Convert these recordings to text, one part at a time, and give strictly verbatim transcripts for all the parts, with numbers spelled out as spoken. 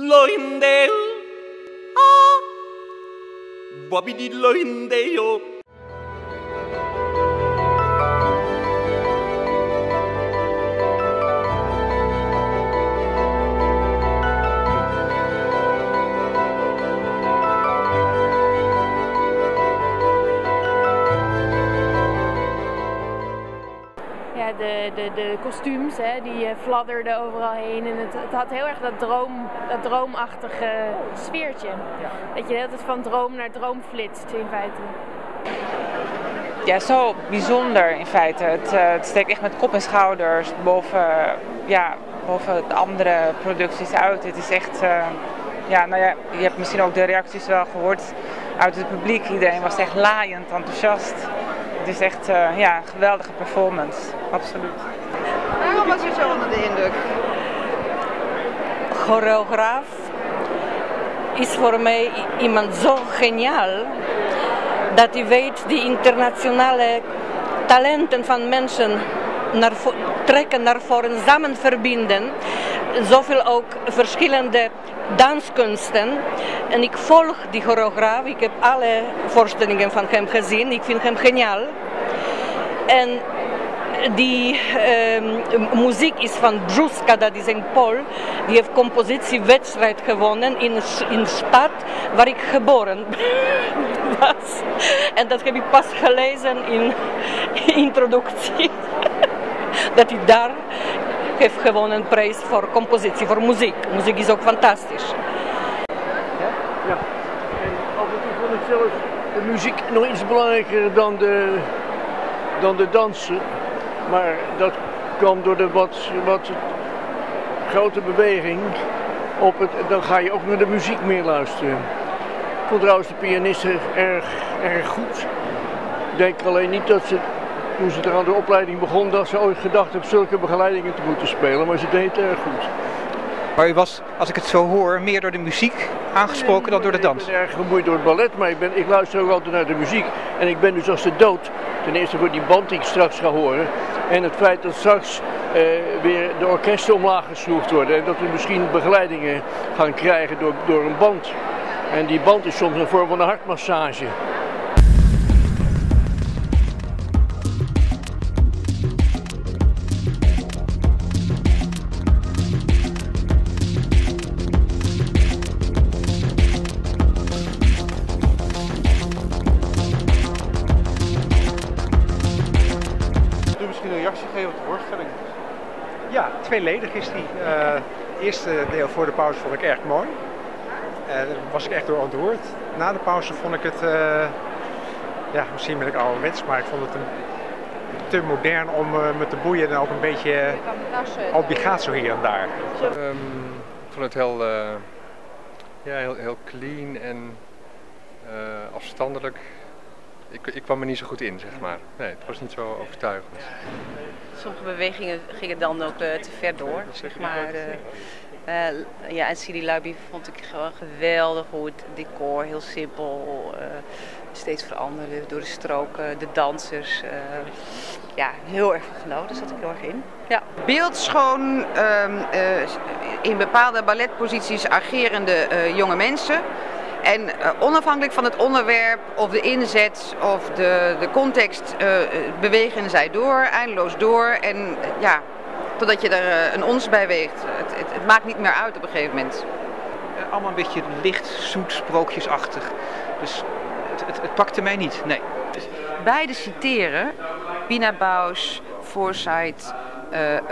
lo hindeo, ah, wabidi lo hindeo. De, de, de kostuums, hè, die uh, fladderden overal heen en het, het had heel erg dat, droom, dat droomachtige sfeertje. Dat je de hele tijd van droom naar droom flitst in feite. Ja, zo bijzonder in feite. Het, uh, het steekt echt met kop en schouders boven, uh, ja, boven de andere producties uit. Het is echt, uh, ja, nou ja, je hebt misschien ook de reacties wel gehoord uit het publiek. Iedereen was echt laaiend enthousiast. Het is echt uh, ja, een geweldige performance, absoluut. Waarom was u zo onder de indruk? Choreograaf is voor mij iemand zo geniaal dat hij weet die internationale talenten van mensen naar trekken naar voren, samen verbinden. Zoveel ook verschillende danskunsten. En ik volg die choreograaf. Ik heb alle voorstellingen van hem gezien. Ik vind hem geniaal. En die uh, muziek is van Brzuska, dat is een Pool. Die heeft compositiewedstrijd gewonnen in een stad waar ik geboren was. En dat heb ik pas gelezen in introductie. Dat hij daar heeft gewonnen een prijs voor compositie, voor muziek. Muziek is ook fantastisch. Ja? Ja. En af en toe vond ik zelfs de muziek nog iets belangrijker dan de, dan de dansen. Maar dat kwam door de wat, wat grote beweging. Op het, dan ga je ook naar de muziek meer luisteren. Ik vond trouwens de pianisten erg, erg goed. Ik denk alleen niet dat ze, toen ze er aan de opleiding begon, dat ze ooit gedacht hebben zulke begeleidingen te moeten spelen. Maar ze deed het erg goed. Maar u was, als ik het zo hoor, meer door de muziek aangesproken nee, dan door de dans? Ik ben erg gemoeid door het ballet, maar ik, ben, ik luister ook altijd naar de muziek. En ik ben dus als de dood, ten eerste voor die band die ik straks ga horen. En het feit dat straks uh, weer de orkesten omlaag geschroefd worden. En dat we misschien begeleidingen gaan krijgen door, door een band. En die band is soms een vorm van een hartmassage. Misschien een reactie geven op de voorstelling? Ja, tweeledig is die. Uh, het eerste deel voor de pauze vond ik erg mooi. Uh, daar was ik echt door ontroerd. Na de pauze vond ik het, uh, ja, misschien ben ik ouderwets, maar ik vond het een, te modern om uh, me te boeien en ook een beetje obligato hier en daar. Um, ik vond het heel, uh, ja, heel, heel clean en uh, afstandelijk. Ik, ik kwam er niet zo goed in, zeg maar. Nee, het was niet zo overtuigend. Sommige bewegingen gingen dan ook uh, te ver door, zeg maar. Uh, uh, ja, en Sidi Labi vond ik gewoon geweldig goed. Het decor, heel simpel. Uh, steeds veranderen door de stroken, de dansers. Uh, ja, heel erg van genoten, daar zat ik heel erg in. Ja. Beeldschoon, uh, uh, in bepaalde balletposities agerende uh, jonge mensen. En uh, onafhankelijk van het onderwerp of de inzet of de, de context uh, bewegen zij door, eindeloos door. En uh, ja, totdat je er uh, een ons bij weegt. Het, het, het maakt niet meer uit op een gegeven moment. Uh, allemaal een beetje licht, zoet, sprookjesachtig. Dus het, het, het pakte mij niet, nee. Beide citeren, Pina Bausch, Forsyth, uh, uh,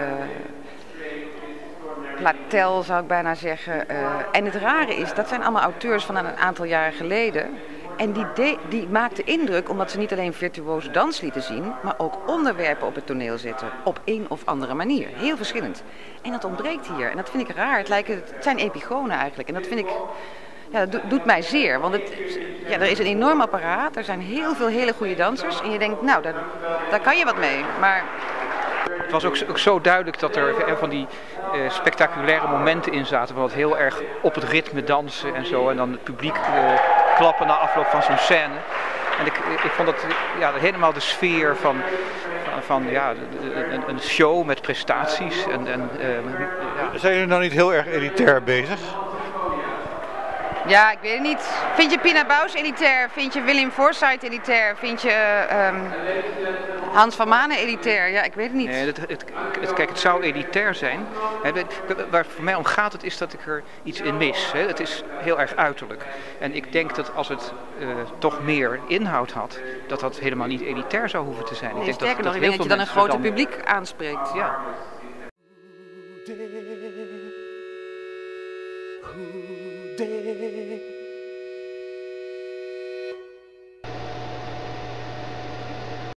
Platel zou ik bijna zeggen. Uh, en het rare is, dat zijn allemaal auteurs van een aantal jaren geleden. En die, de, die maakten indruk omdat ze niet alleen virtuoze dans lieten zien, maar ook onderwerpen op het toneel zetten. Op een of andere manier. Heel verschillend. En dat ontbreekt hier. En dat vind ik raar. Het, lijken, het zijn epigonen eigenlijk. En dat vind ik, ja, dat doet mij zeer. Want het, ja, er is een enorm apparaat. Er zijn heel veel hele goede dansers. En je denkt, nou, daar, daar kan je wat mee. Maar het was ook, ook zo duidelijk dat er van die uh, spectaculaire momenten in zaten. Van het heel erg op het ritme dansen en zo. En dan het publiek uh, klappen na afloop van zo'n scène. En ik, ik vond dat ja, helemaal de sfeer van, van, van ja, een, een show met prestaties. En, en, uh, ja. Zijn jullie nou niet heel erg elitair bezig? Ja, ik weet het niet. Vind je Pina Bausch elitair? Vind je William Forsythe elitair? Vind je um, Hans van Manen elitair? Ja, ik weet het niet. Nee, het, het, het, kijk, het zou elitair zijn. Waar voor mij om gaat het is dat ik er iets in mis. Het is heel erg uiterlijk. En ik denk dat als het uh, toch meer inhoud had, dat dat helemaal niet elitair zou hoeven te zijn. Nee, ik denk sterker dat, nog, dat ik denk dat je dan een groter dan... publiek aanspreekt. Ja. Who did